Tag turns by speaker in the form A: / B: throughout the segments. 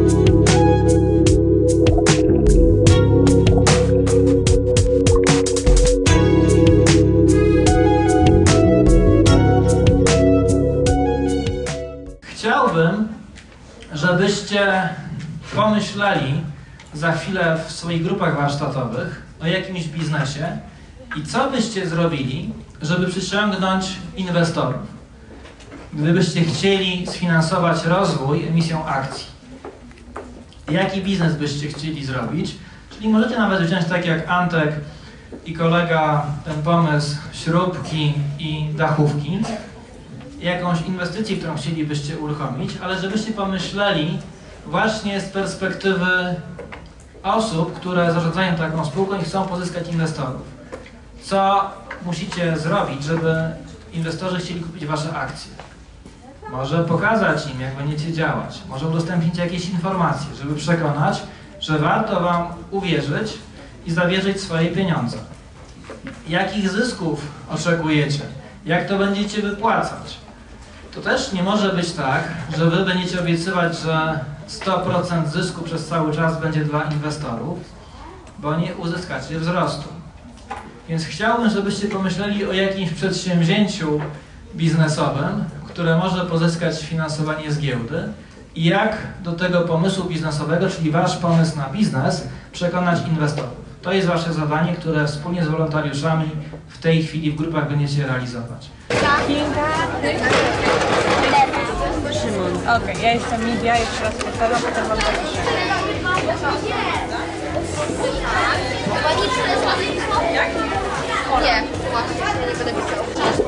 A: Chciałbym, żebyście pomyśleli za chwilę w swoich grupach warsztatowych o jakimś biznesie i co byście zrobili, żeby przyciągnąć inwestorów, gdybyście chcieli sfinansować rozwój emisją akcji. Jaki biznes byście chcieli zrobić? Czyli możecie nawet wziąć tak jak Antek i kolega ten pomysł śrubki i dachówki, jakąś inwestycję, którą chcielibyście uruchomić, ale żebyście pomyśleli właśnie z perspektywy osób, które zarządzają taką spółką i chcą pozyskać inwestorów. Co musicie zrobić, żeby inwestorzy chcieli kupić wasze akcje? Może pokazać im, jak będziecie działać. Może udostępnić jakieś informacje, żeby przekonać, że warto wam uwierzyć i zawierzyć swoje pieniądze. Jakich zysków oczekujecie? Jak to będziecie wypłacać? To też nie może być tak, że wy będziecie obiecywać, że 100% zysku przez cały czas będzie dla inwestorów, bo nie uzyskacie wzrostu. Więc chciałbym, żebyście pomyśleli o jakimś przedsięwzięciu biznesowym, które może pozyskać finansowanie z giełdy i jak do tego pomysłu biznesowego, czyli wasz pomysł na biznes, przekonać inwestorów. To jest wasze zadanie, które wspólnie z wolontariuszami w tej chwili w grupach będziecie realizować.
B: Szymon. Okej, ja jestem Lidia, jeszcze raz powtarzam, potem wam zapiszę.
C: Nie, nie będę pisał.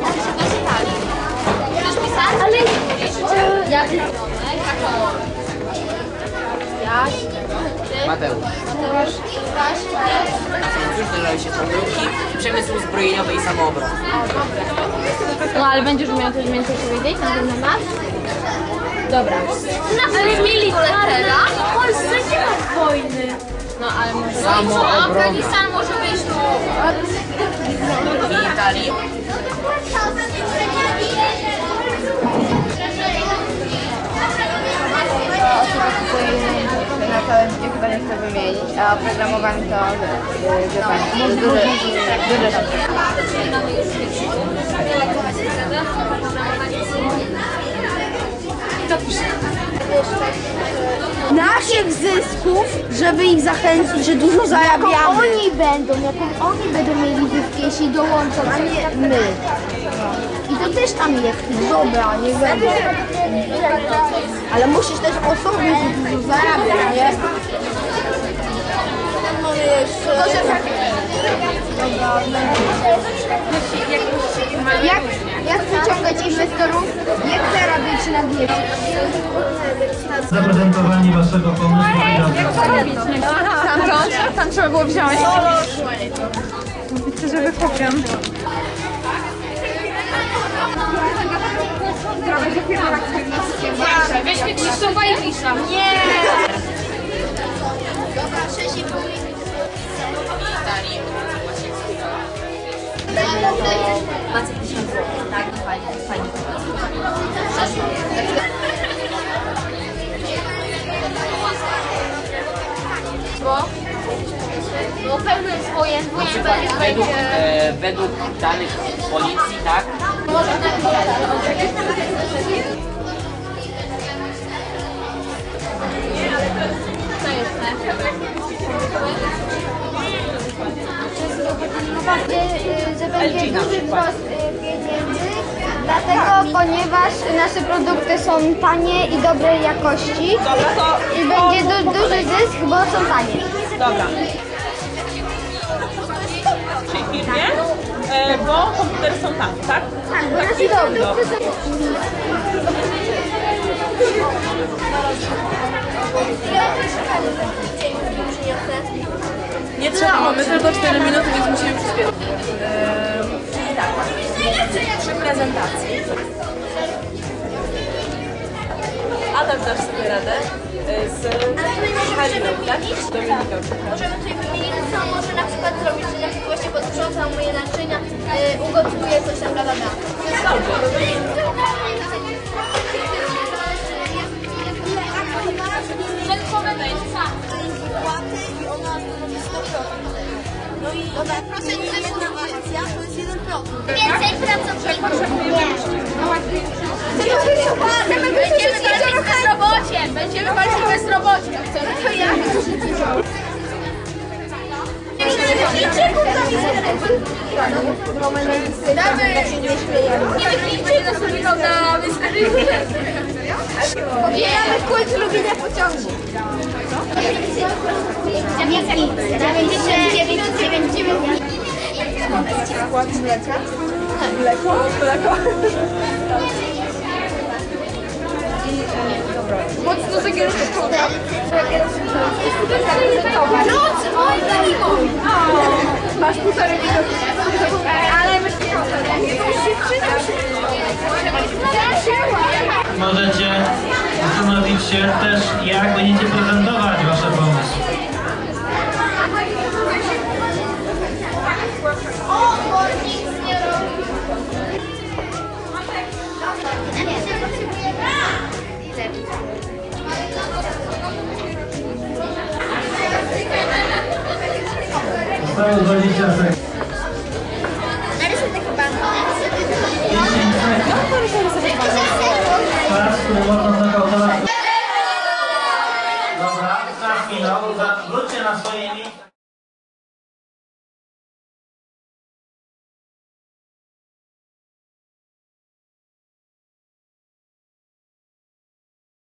C: Chcesz pisać? Ale ja.
D: Mateusz. Już się pomyłki, przemysł zbrojeniowy i samoobrony.
C: No ale będziesz miał coś więcej powiedzieć na ten temat? Dobra. No ale mieli letera. W Polsce nie ma wojny. No ale może... Afganistan może być
D: W Italii.
E: Na całe życie chyba nie chcę wymienić, a oprogramowanie to duże rzeczy.
F: Naszych zysków, żeby ich zachęcić, że dużo zarabiamy.
G: Jaką oni będą mieli zyski, jeśli dołączą, a nie my. I to też tam jest.
F: Dobra, nie będę. Ale musisz też o sobie, że dużo zarabiać, nie?
G: Jak wyciągać inwestorów? Nie chcę robić na diecie.
A: Zaprezentowanie waszego pomysłu.
B: Tam trzeba było wziąć. Widzę, że wychopiam.
C: Weźmy Krzysztofa i Krisza. Nie!
G: Dobra, 6,5
C: 20 000 zł. Tak, fajnie, fajnie. Bo pełno jest wojen,
D: Według danych policji, tak?
G: że będzie duży wzrost pieniędzy, dlatego ponieważ nasze produkty są tanie i dobrej jakości i będzie duży zysk, bo są tanie.
B: Dobra. W tej firmie, bo komputery są tanie, tak?
G: Tak, bo nasze produkty są...
B: Nie trzeba, mamy tylko 4 minuty, więc musimy przyspieszyć. Przy prezentacji. Adam, dasz sobie radę z Haliną, tak?
G: Możemy tutaj wymienić, co może na przykład zrobić, że na przykład właśnie posprzątam moje naczynia, ugotuję coś tam, bla, bla, bla.
B: Dobrze.
F: Płaty i ona robi 100%. No i ona jedna akcja to jest 1%.
G: Więcej pracowników.
C: Będziemy walczyć z bezrobociem! Będziemy walczyć z bezrobociem!
F: To ja.
C: Nie wyklincie nas na wystarczy.
F: Pobieramy kult lubienia pociągu.
G: 99.
F: Skład mleka. Mleko? Mocno zagieramy kołda. Masz 1,5 minuty. Ale myślę,
A: Możecie zastanowić się też, jak będziecie prezentować wasze pomysły. Zostało 20 sekund.
G: Narysuj taki bank.
A: 10 sekund. Czas, który można zakautować. Dobra, czas minął. Wróćcie na swoje miejsca.